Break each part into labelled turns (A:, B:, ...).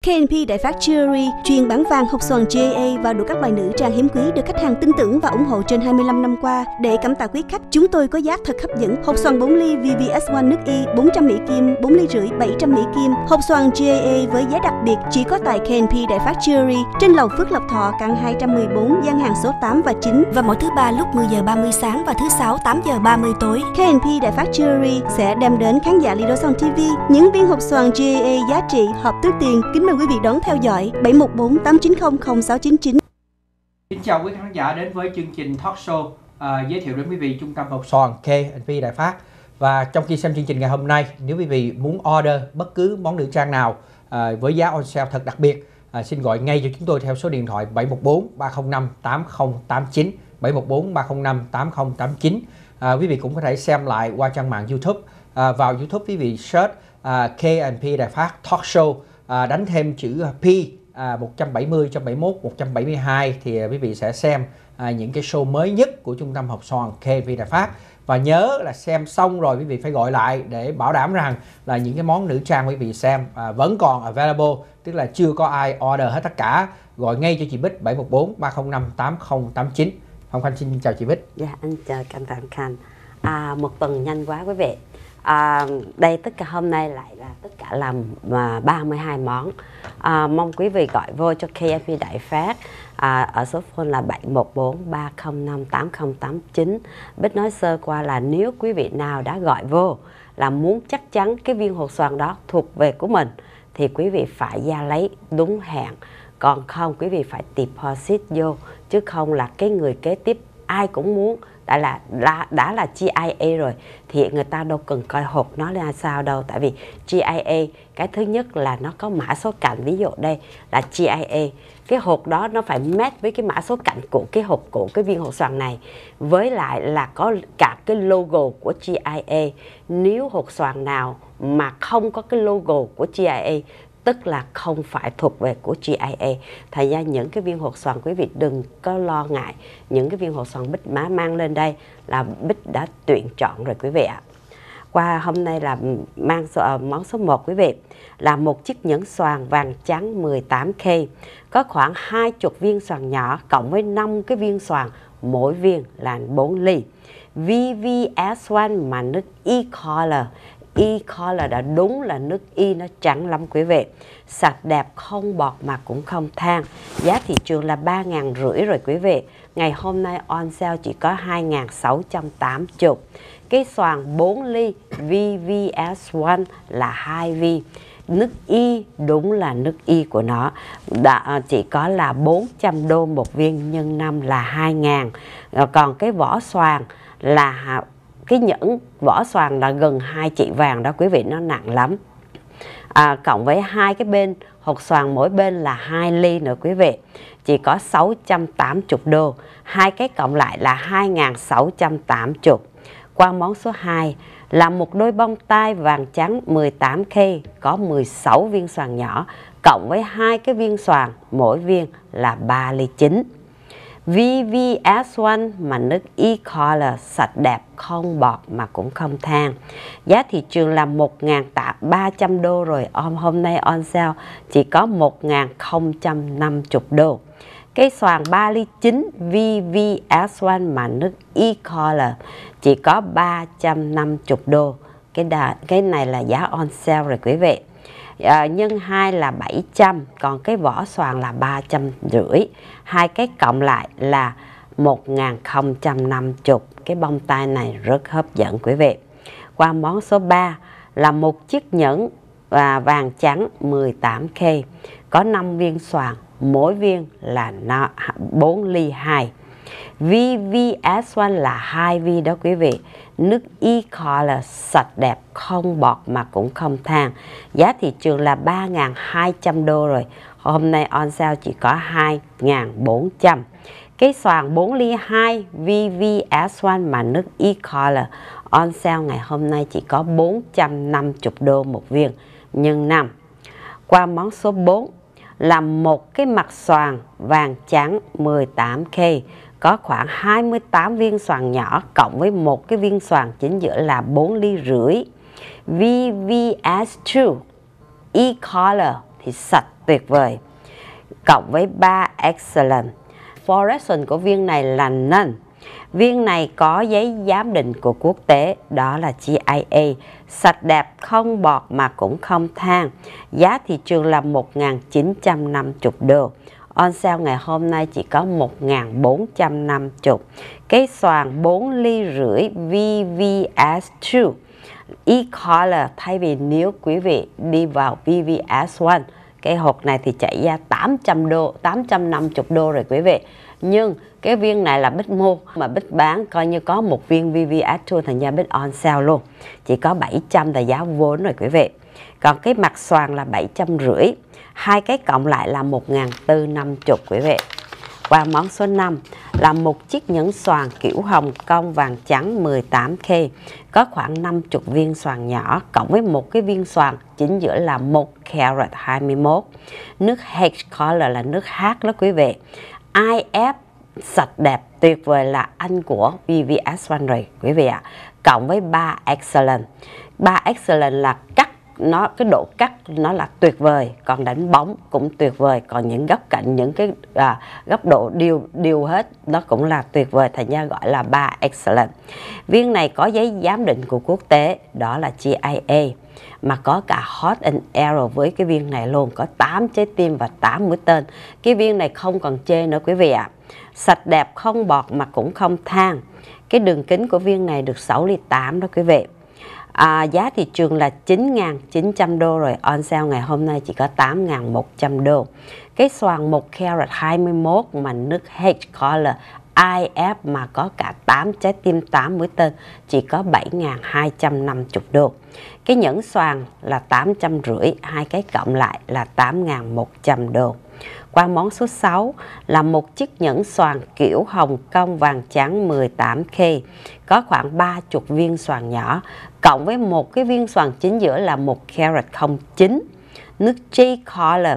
A: K&P Đại Phát Jewelry chuyên bán vàng hộp xoàn GAA và đủ các loại nữ trang hiếm quý được khách hàng tin tưởng và ủng hộ trên 25 năm qua. Để cảm tạ quý khách, chúng tôi có giá thật hấp dẫn. Hộp xoàn 4 ly VVS1 nước Y 400 Mỹ Kim, 4 ly rưỡi 700 Mỹ Kim. Hộp xoàn GAA với giá đặc biệt chỉ có tại K&P Đại Phát Jewelry trên lầu Phước Lộc Thọ, căn 214, gian hàng số 8 và 9 và mỗi thứ ba lúc 10 giờ 30 sáng và thứ sáu 8 giờ 30 tối. K&P Đại Phát Jewelry sẽ đem đến khán giả Lidoson TV những viên hộp xoàn GAA giá trị hợp túi tiền. Kính mời quý vị đón theo dõi 714 890 0699.
B: Xin chào quý khán giả đến với chương trình talk show giới thiệu đến quý vị trung tâm hộp xoàn K&P Đại Phát. Và trong khi xem chương trình ngày hôm nay, nếu quý vị muốn order bất cứ món nữ trang nào với giá on sale thật đặc biệt, xin gọi ngay cho chúng tôi theo số điện thoại 714 305 8089 714 305 8089. Quý vị cũng có thể xem lại qua trang mạng YouTube. Vào YouTube quý vị search K&P Đại Phát talk show, đánh thêm chữ P 170, 171, 172 thì quý vị sẽ xem những cái show mới nhất của trung tâm hộp xoàn K&P Đại Phát. Và nhớ là xem xong rồi quý vị phải gọi lại để bảo đảm rằng là những cái món nữ trang quý vị xem vẫn còn available, tức là chưa có ai order hết tất cả. Gọi ngay cho chị Bích 714 305 8089. Hồng Khanh xin chào chị Bích.
C: Dạ, anh chào cảm ơn Khanh. Một tuần nhanh quá quý vị. Đây tất cả hôm nay lại là tất cả làm 32 món. Mong quý vị gọi vô cho K&P Đại Phát ở số phone là 714 305 8089. Bích nói sơ qua là nếu quý vị nào đã gọi vô là muốn chắc chắn cái viên hột xoàn đó thuộc về của mình thì quý vị phải ra lấy đúng hẹn. Còn không quý vị phải deposit vô, chứ không là cái người kế tiếp ai cũng muốn. Đã là GIA rồi thì người ta đâu cần coi hộp nó là sao đâu. Tại vì GIA cái thứ nhất là nó có mã số cạnh, ví dụ đây là GIA, cái hộp đó nó phải match với cái mã số cạnh của cái hộp của cái viên hột xoàn này, với lại là có cả cái logo của GIA. Nếu hột xoàn nào mà không có cái logo của GIA tức là không phải thuộc về của GIA. Thành ra những cái viên hột xoàn quý vị đừng có lo ngại. Những cái viên hột xoàn Bích mang lên đây là Bích đã tuyển chọn rồi quý vị ạ. Qua hôm nay là mang món số 1 quý vị, là một chiếc nhẫn xoàn vàng trắng 18K, có khoảng 20 viên xoàn nhỏ cộng với 5 cái viên xoàn, mỗi viên là 4 ly. VVS1 mà nước E-Color. E-Color đã đúng là nước Y, nó trắng lắm quý vị, sạch đẹp không bọt mà cũng không than. Giá thị trường là 3.500 rồi quý vị. Ngày hôm nay on sale chỉ có 2.680. Cái xoàn 4 ly VVS1 là 2 vi. Nước Y đúng là nước Y của nó chỉ có là 400 đô một viên, nhân 5 là 2.000. Còn cái vỏ xoàn là cái nhẫn vỏ xoàn là gần 2 chỉ vàng đó quý vị, nó nặng lắm. Cộng với hai cái bên hột xoàn mỗi bên là 2 ly nữa quý vị, chỉ có 680 đô. Hai cái cộng lại là 2.680. Qua món số 2 là một đôi bông tai vàng trắng 18K, có 16 viên xoàn nhỏ cộng với hai cái viên xoàn, mỗi viên là 3 ly 9. VVS1 mà nước E-Color, sạch đẹp không bọt mà cũng không than. Giá thị trường là 1.300 đô rồi, hôm nay on sale chỉ có 1.050 đô. Cái xoàn 3 ly 9 VVS1 mà nước E-Color chỉ có 350 đô. Cái này là giá on sale rồi quý vị. Nhân 2 là 700, còn cái vỏ xoàn là 350. Hai cái cộng lại là 1.050. Cái bông tai này rất hấp dẫn quý vị. Qua món số 3 là một chiếc nhẫn vàng trắng 18K, có 5 viên xoàn, mỗi viên là 4 ly 2. VVS1 là 2 vi đó quý vị. Nước E-Color, sạch đẹp không bọt mà cũng không than. Giá thị trường là 3.200 đô rồi, hôm nay on sale chỉ có 2.400. Cái xoàn 4 ly 2 VVS1 mà nước E-Color on sale ngày hôm nay chỉ có 450 đô một viên, nhân 5. Qua món số 4 là một cái mặt xoàn vàng trắng 18K, có khoảng 28 viên xoàn nhỏ cộng với một cái viên xoàn chính giữa là 4 ly rưỡi. VVS2 E-Color thì sạch tuyệt vời, cộng với 3 excellent. Fluorescent của viên này là none. Viên này có giấy giám định của quốc tế, đó là GIA, sạch đẹp, không bọt mà cũng không than. Giá thị trường là 1.950 đô. On sale ngày hôm nay chỉ có 1.450. Cái xoàn 4 ly rưỡi VVS2 e-color, thay vì nếu quý vị đi vào VVS1, cái hộp này thì chạy ra 800 đô, 850 đô rồi quý vị. Nhưng cái viên này là Bích mua, mà Bích bán coi như có một viên VVS2, thành ra Bích on sale luôn. Chỉ có 700 là giá vốn rồi quý vị. Còn cái mặt xoàn là 750, hai cái cộng lại là 1.450 quý vị. Qua món số 5 là một chiếc nhẫn xoàn kiểu hồng cong vàng trắng 18K, có khoảng 50 viên xoàn nhỏ, cộng với một cái viên xoàn chính giữa là 1 carat 21. Nước H color là nước H đó quý vị. IF sạch đẹp tuyệt vời là anh của VVS1 rồi quý vị ạ. Cộng với 3 excellent. 3 excellent là cắt, nó cái độ cắt nó là tuyệt vời, còn đánh bóng cũng tuyệt vời, còn những góc cạnh, những cái góc độ đều hết nó cũng là tuyệt vời, thành ra gọi là 3 excellent. Viên này có giấy giám định của quốc tế, đó là GIA, mà có cả hot and arrow với cái viên này luôn, có 8 trái tim và 8 mũi tên. Cái viên này không còn chê nữa quý vị ạ. Sạch đẹp, không bọt mà cũng không than. Cái đường kính của viên này được 6,8 ly đó quý vị. Giá thị trường là 9.900 đô rồi, on sale ngày hôm nay chỉ có 8.100 đô. Cái xoàn 1 carat 21 mà nước H color IF mà có cả 8 trái tim 8 mũi tên chỉ có 7.250 đô. Cái nhẫn xoàn là 850, hai cái cộng lại là 8.100 đô. Qua món số 6 là một chiếc nhẫn xoàn kiểu hồng cong vàng trắng 18K, có khoảng 30 viên xoàn nhỏ, cộng với một cái viên xoàn chính giữa là 1 carat 09. Nước J color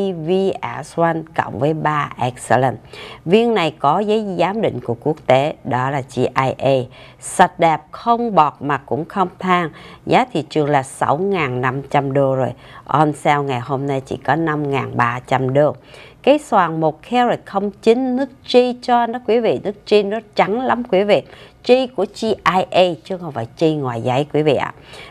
C: VVS1 cộng với 3 excellent. Viên này có giấy giám định của quốc tế, đó là GIA, sạch đẹp, không bọt mà cũng không than. Giá thị trường là 6.500 đô rồi, on sale ngày hôm nay chỉ có 5.300 đô. Cái xoàn 1 carat 09 nước G cho nó quý vị, nước G nó trắng lắm quý vị. G của GIA chứ không phải G ngoài giấy quý vị ạ.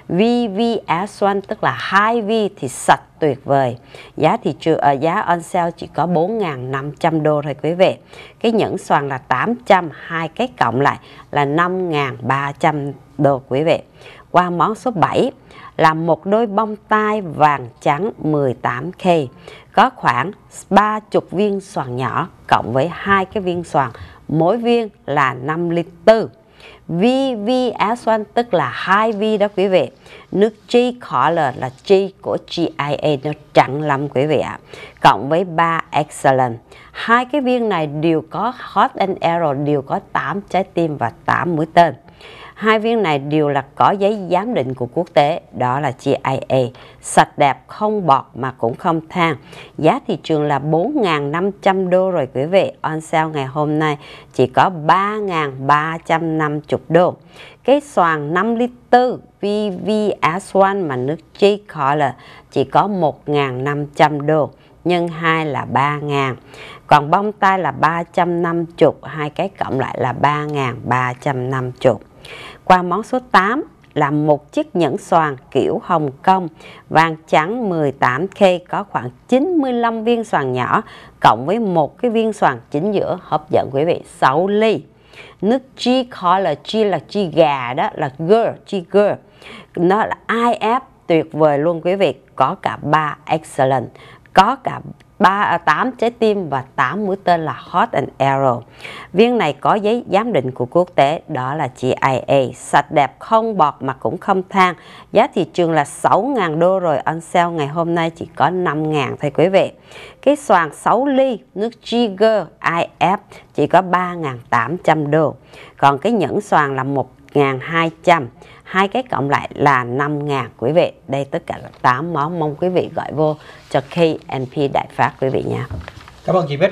C: VVS1 tức là 2V thì sạch tuyệt vời. Giá thị trường giá on sale chỉ có 4.500 đô thôi quý vị. Cái nhẫn xoàn là 800, hai cái cộng lại là 5.300 đô quý vị. Qua món số 7 là một đôi bông tai vàng trắng 18K, có khoảng 30 viên xoàn nhỏ, cộng với hai cái viên xoàn, mỗi viên là 5,4 ly. VVS1 tức là 2V đó quý vị. Nước G color là G của GIA, nó trắng lắm quý vị ạ. Cộng với 3 excellent. Hai cái viên này đều có hot and arrow, đều có 8 trái tim và 8 mũi tên. Hai viên này đều là có giấy giám định của quốc tế, đó là GIA, sạch đẹp, không bọt mà cũng không than. Giá thị trường là 4.500 đô rồi quý vị, on sale ngày hôm nay chỉ có 3.350 đô. Cái xoàn 5,4 ly VVS1 mà nước G color chỉ có 1.500 đô, nhân 2 là 3.000. Còn bông tai là 350, hai cái cộng lại là 3.350. Qua món số 8 là một chiếc nhẫn xoàn kiểu Hồng Kông vàng trắng 18K, có khoảng 95 viên xoàn nhỏ, cộng với một cái viên xoàn chính giữa, hấp dẫn quý vị, 6 ly. Nước G color, G là G gà đó, là girl, G girl. Nó là IF tuyệt vời luôn quý vị, có cả 3 excellent, có cả 8 trái tim và 8 mũi tên là hot and arrow. Viên này có giấy giám định của quốc tế, đó là GIA, sạch đẹp, không bọt mà cũng không than. Giá thị trường là 6.000 đô rồi, on sale ngày hôm nay chỉ có 5.000 thôi quý vị. Cái xoàn 6 ly nước Jigger IF chỉ có 3.800 đô. Còn cái nhẫn xoàn là 1.200, hai cái cộng lại là 5.000 quý vị. Đây tất cả là 8 món, mong quý vị gọi vô cho K&P Đại Phát quý vị nha.
B: Cảm ơn chị Bích.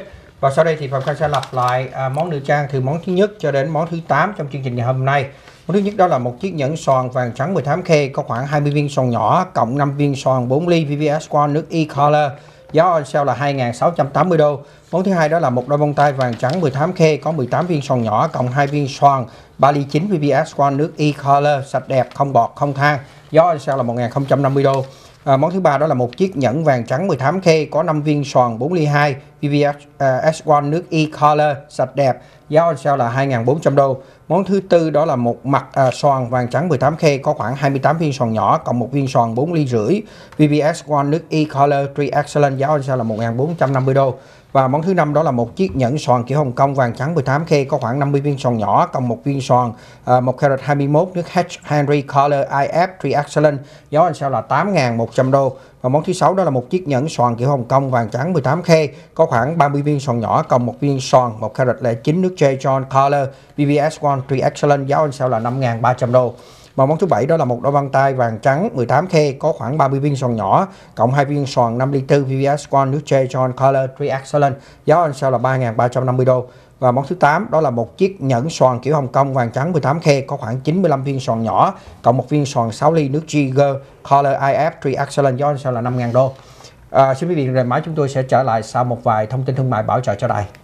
B: Và sau đây thì Phạm Khang sẽ lặp lại món nữ trang từ món thứ nhất cho đến món thứ 8 trong chương trình ngày hôm nay. Món thứ nhất đó là một chiếc nhẫn xoàn vàng trắng 18K có khoảng 20 viên xoàn nhỏ cộng 5 viên xoàn 4 ly VVS One nước e-color. Giá on sale là 2.680 đô. Món thứ hai đó là một đôi bông tai vàng trắng 18K có 18 viên xoàn nhỏ cộng 2 viên xoàn 3 ly 9 VVS One nước e-color sạch đẹp, không bọt, không than. Giá on sale là 1.050 đô. Món thứ ba đó là một chiếc nhẫn vàng trắng 18K có 5 viên xoàn 4 ly 2 VVS S1 nước e-color sạch đẹp. Giá on sale là 2.400 đô. Món thứ tư đó là một mặt xoàn vàng trắng 18K có khoảng 28 viên xoàn nhỏ cộng một viên xoàn 4 ly rưỡi VVS One nước e-color 3 excellent. Giá on sale là 1.450 đô. Và món thứ năm đó là một chiếc nhẫn xoàn kiểu Hồng Kông vàng trắng 18K có khoảng 50 viên xoàn nhỏ cộng một viên xoàn 1 carat 21 nước H Henry Color IF 3 excellent. Giá on sale là 8.100 đô. Và món thứ sáu đó là một chiếc nhẫn xoàn kiểu Hồng Kông vàng trắng 18K có khoảng 30 viên xoàn nhỏ cộng một viên xoàn 1 carat 09 nước J John Color VVS One 3 excellent. Giá on sale là 5.300 đô. Và món thứ bảy đó là một đôi băng tay vàng trắng 18K có khoảng 30 viên xoàn nhỏ cộng 2 viên xoàn 5 ly 4 VVS One nước J John Color 3 excellent. Giá on sale là 3.350 đô. Và món thứ 8 đó là một chiếc nhẫn xoàn kiểu Hồng Kông vàng trắng 18K có khoảng 95 viên xoàn nhỏ cộng một viên xoàn 6 ly nước Jigger Color IF 3 excellent. Giá on sale là 5.000 đô. Xin quý vị, rồi mãi chúng tôi sẽ trở lại sau một vài thông tin thương mại bảo trợ cho đài.